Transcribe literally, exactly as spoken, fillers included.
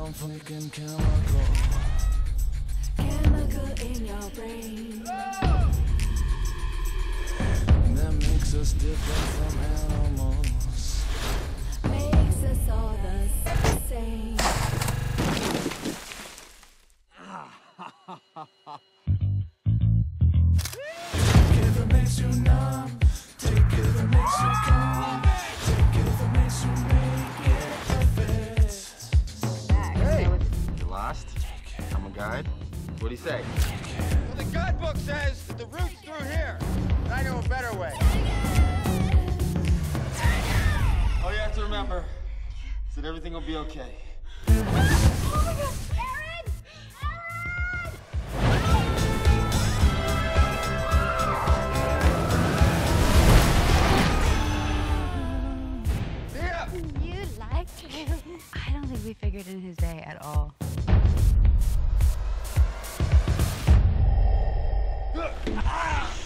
some freaking chemical. Chemical in your brain That makes us different from animals. makes us all the same. Take it that makes you numb. Take it that makes you calm. Take it that makes you make it fit. Hey! You lost? I'm a guide. What'd he say? Well, the guidebook says that the route's through here. But I know a better way. All you have to remember is that everything will be okay. Oh my God, Aaron! Yeah. You like him? I don't think we figured in his day at all. Ah!